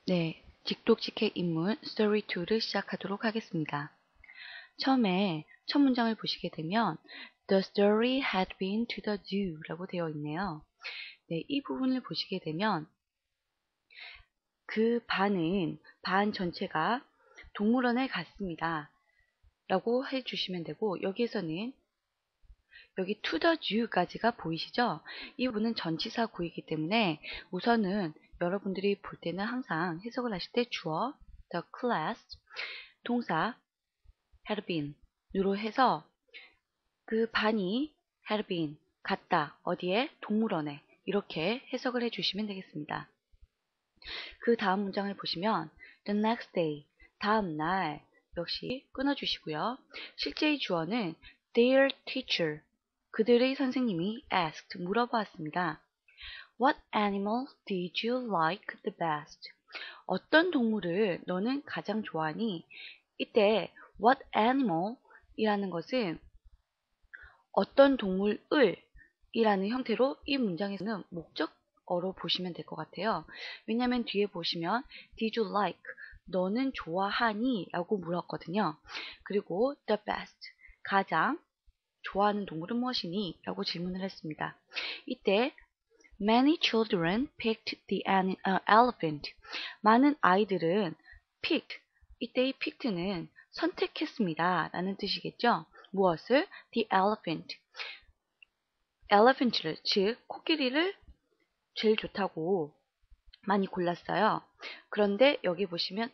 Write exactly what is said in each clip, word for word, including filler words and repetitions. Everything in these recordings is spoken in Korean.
네, 직독직해 인물 스토리 이를 시작하도록 하겠습니다. 처음에 첫 문장을 보시게 되면 The story had been to the zoo 라고 되어 있네요. 네, 이 부분을 보시게 되면 그 반은, 반 전체가 동물원에 갔습니다 라고 해주시면 되고, 여기에서는 여기 to the zoo까지가 보이시죠? 이 부분은 전치사 구이기 때문에 우선은 여러분들이 볼 때는 항상 해석을 하실 때 주어, the class, 동사 had been 으로 해서 그 반이 had been 갔다 어디에? 동물원에 이렇게 해석을 해주시면 되겠습니다. 그 다음 문장을 보시면 the next day 다음 날 역시 끊어주시고요. 실제의 주어는 their teacher 그들의 선생님이 asked 물어보았습니다. What animals did you like the best? 어떤 동물을 너는 가장 좋아하니? 이때 what animal 이라는 것은 어떤 동물을 이라는 형태로 이 문장에서는 목적어로 보시면 될 것 같아요. 왜냐하면 뒤에 보시면 did you like 너는 좋아하니? 라고 물었거든요. 그리고 the best 가장 좋아하는 동물은 무엇이니? 라고 질문을 했습니다. 이때 Many children picked the elephant. 많은 아이들은 picked. 이때의 picked는 선택했습니다. 라는 뜻이겠죠. 무엇을? The elephant. elephant를, 즉 코끼리를 제일 좋다고 많이 골랐어요. 그런데 여기 보시면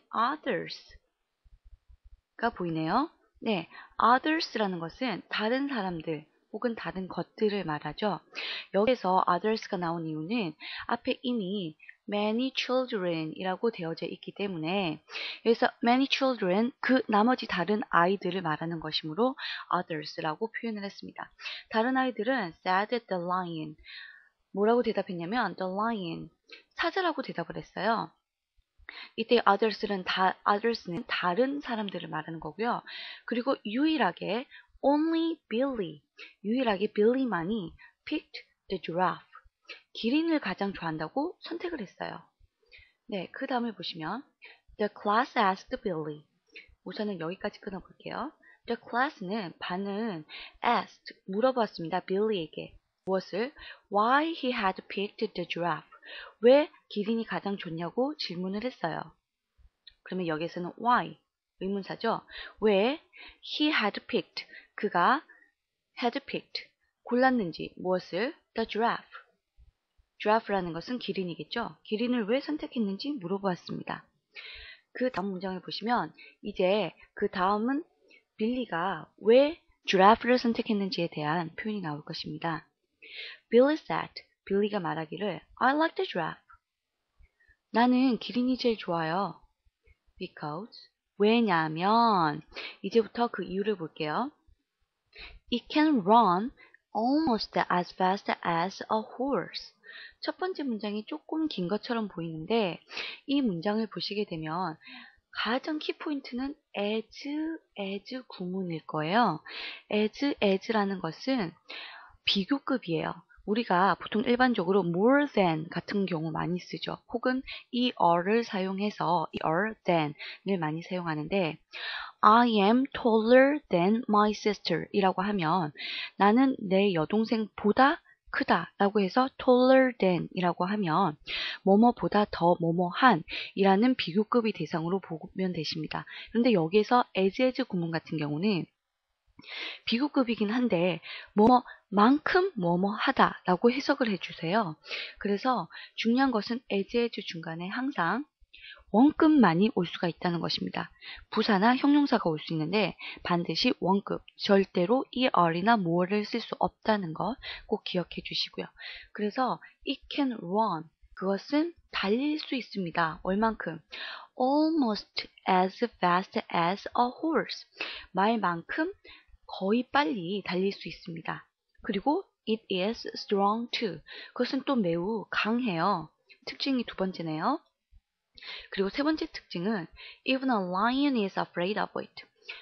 others가 보이네요. 네, others라는 것은 다른 사람들 혹은 다른 것들을 말하죠. 여기서 others가 나온 이유는 앞에 이미 many children 이라고 되어져 있기 때문에 여기서 many children 그 나머지 다른 아이들을 말하는 것이므로 others라고 표현을 했습니다. 다른 아이들은 said the lion 뭐라고 대답했냐면 the lion 사자라고 대답을 했어요. 이때 others는 다, others는 다른 사람들을 말하는 거고요. 그리고 유일하게 only Billy, 유일하게 빌리만이 picked the giraffe, 기린을 가장 좋아한다고 선택을 했어요. 네, 그 다음에 보시면 the class asked Billy, 우선은 여기까지 끊어볼게요. The class는 반은 asked, 물어봤습니다. 빌리에게 무엇을? Why he had picked the giraffe, 왜 기린이 가장 좋냐고 질문을 했어요. 그러면 여기에서는 why 의문사죠. 왜 he had picked 그가 had picked 골랐는지 무엇을? the giraffe. giraffe라는 것은 기린이겠죠. 기린을 왜 선택했는지 물어보았습니다. 그 다음 문장을 보시면 이제 그 다음은 빌리가 왜 giraffe를 선택했는지에 대한 표현이 나올 것입니다. Billy said, 빌리가 말하기를 I like the giraffe. 나는 기린이 제일 좋아요. Because 왜냐하면 이제부터 그 이유를 볼게요. It can run almost as fast as a horse. 첫 번째 문장이 조금 긴 것처럼 보이는데 이 문장을 보시게 되면 가장 키포인트는 as, as 구문일 거예요. as, as라는 것은 비교급이에요. 우리가 보통 일반적으로 more than 같은 경우 많이 쓰죠. 혹은 er를 사용해서 er, than을 많이 사용하는데 I am taller than my sister 이라고 하면 나는 내 여동생보다 크다 라고 해서 taller than 이라고 하면 뭐뭐보다 더 뭐뭐한 이라는 비교급의 대상으로 보면 되십니다. 그런데 여기에서 as, as 구문 같은 경우는 비교급이긴 한데 뭐뭐만큼 뭐뭐하다 라고 해석을 해주세요. 그래서 중요한 것은 as, as 중간에 항상 원급만이 올 수가 있다는 것입니다. 부사나 형용사가 올 수 있는데 반드시 원급, 절대로 er이나 more를 쓸 수 없다는 것 꼭 기억해 주시고요. 그래서 it can run, 그것은 달릴 수 있습니다. 얼만큼? almost as fast as a horse, 말만큼 거의 빨리 달릴 수 있습니다. 그리고 it is strong too, 그것은 또 매우 강해요. 특징이 두 번째네요. 그리고 세 번째 특징은 even a lion is afraid of it.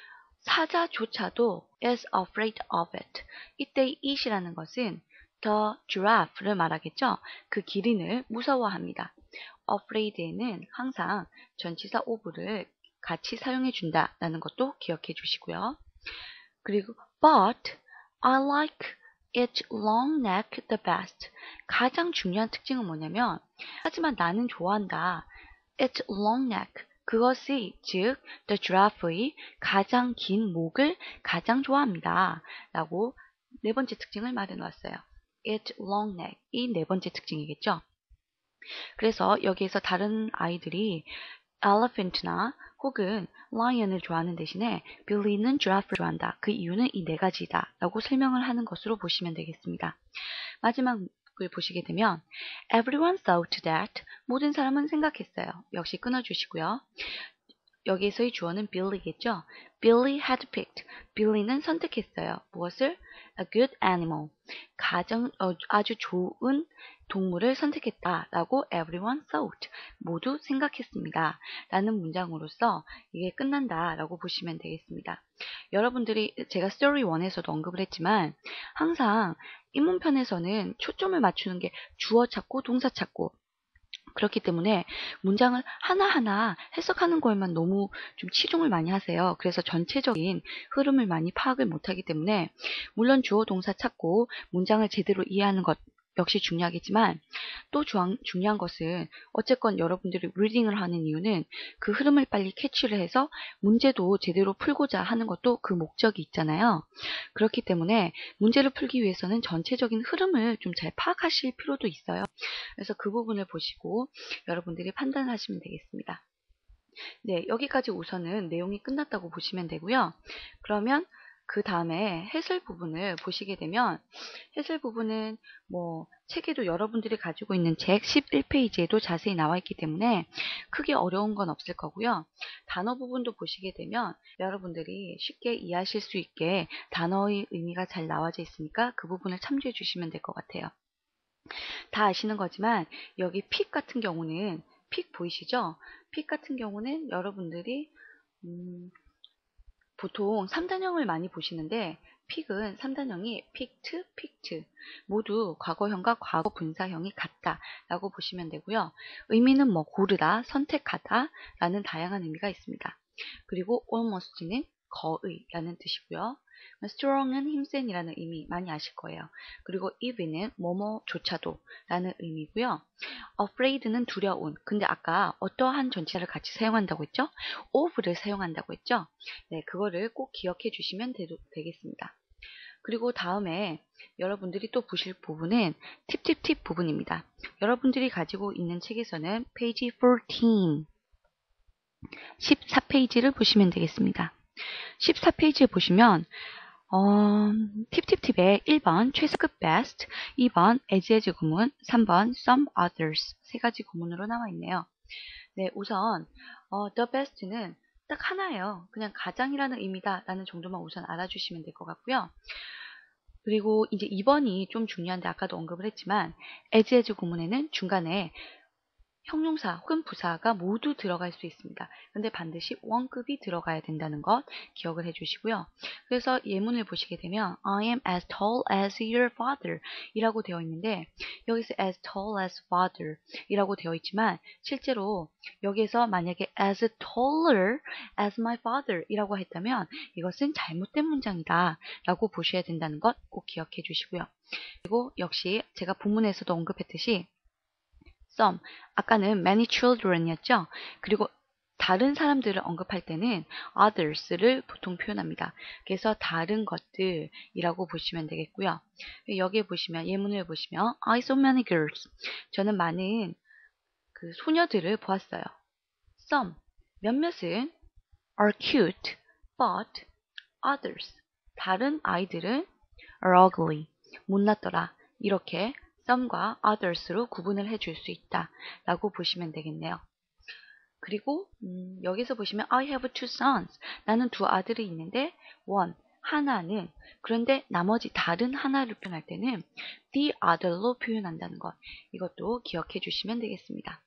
사자조차도 is afraid of it. 이때 it이라는 것은 the giraffe를 말하겠죠. 그 기린을 무서워합니다. afraid에는 항상 전치사 of를 같이 사용해 준다라는 것도 기억해 주시고요. 그리고 but I like its long neck the best. 가장 중요한 특징은 뭐냐면 하지만 나는 좋아한다. its long neck. 그것이 즉 the giraffe의 가장 긴 목을 가장 좋아합니다. 라고 네 번째 특징을 말해 놓았어요. its long neck. 이 네 번째 특징이겠죠. 그래서 여기에서 다른 아이들이 elephant나 혹은 lion을 좋아하는 대신에 빌리는 giraffe를 좋아한다. 그 이유는 이 네 가지다 라고 설명을 하는 것으로 보시면 되겠습니다. 마지막을 보시게 되면 everyone thought that 모든 사람은 생각했어요. 역시 끊어주시고요. 여기에서의 주어는 Billy겠죠. Billy had picked. Billy는 선택했어요. 무엇을? A good animal. 가장 어, 아주 좋은 동물을 선택했다라고 everyone thought. 모두 생각했습니다. 라는 문장으로서 이게 끝난다라고 보시면 되겠습니다. 여러분들이 제가 스토리 원에서도 언급을 했지만 항상 입문편에서는 초점을 맞추는 게 주어 찾고 동사 찾고 그렇기 때문에 문장을 하나하나 해석하는 거에만 너무 좀 치중을 많이 하세요. 그래서 전체적인 흐름을 많이 파악을 못하기 때문에 물론 주어 동사 찾고 문장을 제대로 이해하는 것 역시 중요하겠지만 또 중요한 것은 어쨌건 여러분들이 리딩을 하는 이유는 그 흐름을 빨리 캐치를 해서 문제도 제대로 풀고자 하는 것도 그 목적이 있잖아요. 그렇기 때문에 문제를 풀기 위해서는 전체적인 흐름을 좀 잘 파악하실 필요도 있어요. 그래서 그 부분을 보시고 여러분들이 판단하시면 되겠습니다. 네, 여기까지 우선은 내용이 끝났다고 보시면 되고요. 그러면 그 다음에 해설 부분을 보시게 되면 해설 부분은 뭐 책에도 여러분들이 가지고 있는 책 십일 페이지에도 자세히 나와 있기 때문에 크게 어려운 건 없을 거고요. 단어 부분도 보시게 되면 여러분들이 쉽게 이해하실 수 있게 단어의 의미가 잘 나와져 있으니까 그 부분을 참조해 주시면 될 것 같아요. 다 아시는 거지만 여기 픽 같은 경우는 픽 보이시죠? 픽 같은 경우는 여러분들이 음, 보통 삼 단형을 많이 보시는데 픽은 삼 단형이 picked, picked 모두 과거형과 과거 분사형이 같다 라고 보시면 되고요. 의미는 뭐 고르다, 선택하다 라는 다양한 의미가 있습니다. 그리고 almost는 거의 라는 뜻이고요. strong은 힘센이라는 의미 많이 아실 거예요. 그리고 even은 뭐뭐조차도 라는 의미고요. afraid는 두려운. 근데 아까 어떠한 전치사를 같이 사용한다고 했죠? of를 사용한다고 했죠? 네, 그거를 꼭 기억해 주시면 되, 되겠습니다. 그리고 다음에 여러분들이 또 보실 부분은 팁팁팁 부분입니다. 여러분들이 가지고 있는 책에서는 페이지 십사, 십사 페이지를 보시면 되겠습니다. 십사 페이지에 보시면 어, 팁팁팁에 일 번 최소급 best, 이 번 as as 구문, 삼 번 some others 세 가지 구문으로 나와 있네요. 네, 우선 어, the best는 딱 하나예요. 그냥 가장이라는 의미다 라는 정도만 우선 알아주시면 될 것 같고요. 그리고 이제 이 번이 좀 중요한데 아까도 언급을 했지만 as as 구문에는 중간에 형용사 혹은 부사가 모두 들어갈 수 있습니다. 근데 반드시 원급이 들어가야 된다는 것 기억을 해주시고요. 그래서 예문을 보시게 되면 I am as tall as your father 이라고 되어 있는데 여기서 as tall as father 이라고 되어 있지만 실제로 여기에서 만약에 as taller as my father 이라고 했다면 이것은 잘못된 문장이다 라고 보셔야 된다는 것 꼭 기억해 주시고요. 그리고 역시 제가 본문에서도 언급했듯이 some, 아까는 many children이었죠. 그리고 다른 사람들을 언급할 때는 others를 보통 표현합니다. 그래서 다른 것들이라고 보시면 되겠고요. 여기에 보시면 예문을 보시면 I saw many girls. 저는 많은 그 소녀들을 보았어요. Some, 몇몇은 are cute, but others, 다른 아이들은 are ugly, 못났더라. 이렇게 some과 others로 구분을 해줄 수 있다 라고 보시면 되겠네요. 그리고 음, 여기서 보시면 I have two sons. 나는 두 아들이 있는데 one, 하나는 그런데 나머지 다른 하나를 표현할 때는 the other로 표현한다는 것. 이것도 기억해 주시면 되겠습니다.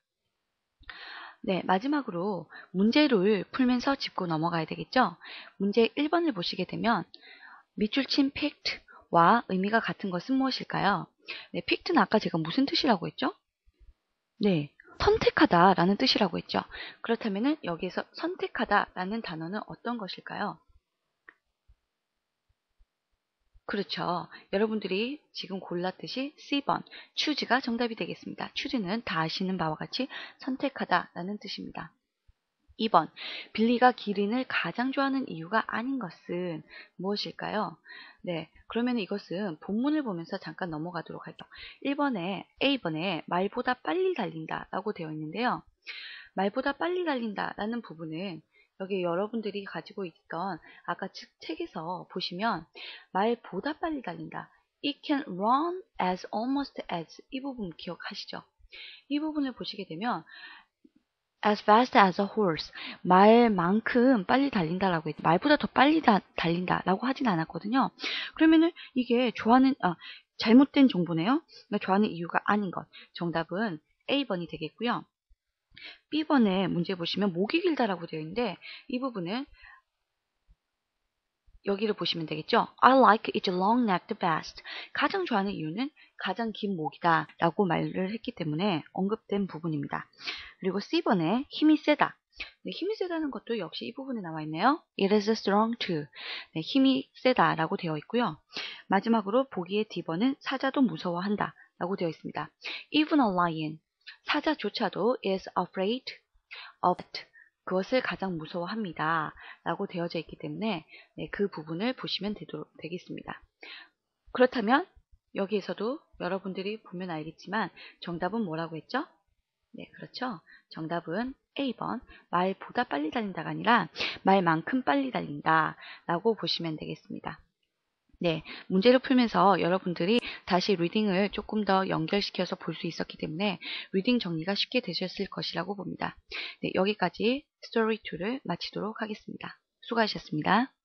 네, 마지막으로 문제를 풀면서 짚고 넘어가야 되겠죠? 문제 일 번을 보시게 되면 밑줄 친 picked와 의미가 같은 것은 무엇일까요? 네, picked는 아까 제가 무슨 뜻이라고 했죠? 네, 선택하다 라는 뜻이라고 했죠. 그렇다면 여기에서 선택하다 라는 단어는 어떤 것일까요? 그렇죠. 여러분들이 지금 골랐듯이 씨 번 choose가 정답이 되겠습니다. choose는 다 아시는 바와 같이 선택하다 라는 뜻입니다. 이 번 빌리가 기린을 가장 좋아하는 이유가 아닌 것은 무엇일까요? 네, 그러면 이것은 본문을 보면서 잠깐 넘어가도록 할게요. 일 번에 에이 번에 말보다 빨리 달린다 라고 되어 있는데요. 말보다 빨리 달린다 라는 부분은 여기 여러분들이 가지고 있던 아까 책에서 보시면 말보다 빨리 달린다. It can run as almost as 이 부분 기억하시죠? 이 부분을 보시게 되면 as fast as a horse 말만큼 빨리 달린다라고 했죠. 말보다 더 빨리 다, 달린다라고 하진 않았거든요. 그러면은 이게 좋아하는 아, 잘못된 정보네요. 그러니까 좋아하는 이유가 아닌 것. 정답은 에이 번이 되겠고요. 비 번에 문제 보시면 목이 길다라고 되어 있는데 이 부분은 여기를 보시면 되겠죠. I like its long neck the best. 가장 좋아하는 이유는 가장 긴 목이다 라고 말을 했기 때문에 언급된 부분입니다. 그리고 씨 번에 힘이 세다. 네, 힘이 세다는 것도 역시 이 부분에 나와 있네요. It is strong too. 네, 힘이 세다 라고 되어 있고요. 마지막으로 보기의 디 번은 사자도 무서워한다 라고 되어 있습니다. Even a lion. 사자조차도 is afraid of it. 그것을 가장 무서워합니다. 라고 되어져 있기 때문에 네, 그 부분을 보시면 되도록, 되겠습니다. 그렇다면 여기에서도 여러분들이 보면 알겠지만 정답은 뭐라고 했죠? 네, 그렇죠. 정답은 에이 번 말보다 빨리 달린다가 아니라 말만큼 빨리 달린다 라고 보시면 되겠습니다. 네, 문제를 풀면서 여러분들이 다시 리딩을 조금 더 연결시켜서 볼 수 있었기 때문에 리딩 정리가 쉽게 되셨을 것이라고 봅니다. 네, 여기까지 스토리 이를 마치도록 하겠습니다. 수고하셨습니다.